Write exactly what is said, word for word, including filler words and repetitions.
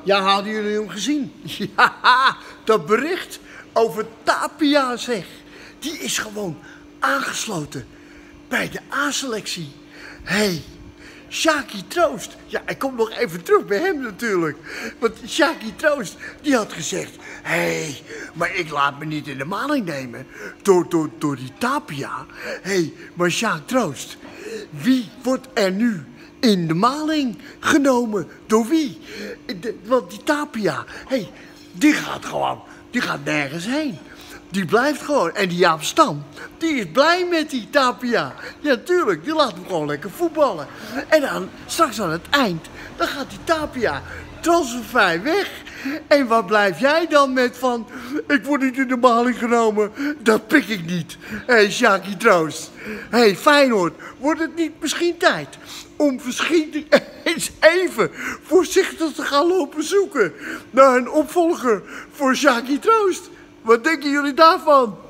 Ja, hadden jullie hem gezien? Ja, dat bericht over Tapia zeg. Die is gewoon aangesloten bij de A-selectie. Hé, hey, Sjaki Troost. Ja, ik kom nog even terug bij hem natuurlijk. Want Sjaki Troost, die had gezegd... Hé, hey, maar ik laat me niet in de maling nemen door, door, door die Tapia. Hé, hey, maar Sjaak Troost, wie wordt er nu in de maling genomen? Door wie? De, want die Tapia, hé, hey, die gaat gewoon, die gaat nergens heen. Die blijft gewoon. En die Jaap Stam, die is blij met die Tapia. Ja, tuurlijk, die laat hem gewoon lekker voetballen. En dan, straks aan het eind, dan gaat die Tapia transfervrij weg. En wat blijf jij dan met van... Ik word niet in de maling genomen. Dat pik ik niet. Hé, hey, Sjaki Troost. Hé, hey, Feyenoord. Wordt het niet misschien tijd om misschien eens even voorzichtig te gaan lopen zoeken naar een opvolger voor Sjaki Troost? Wat denken jullie daarvan?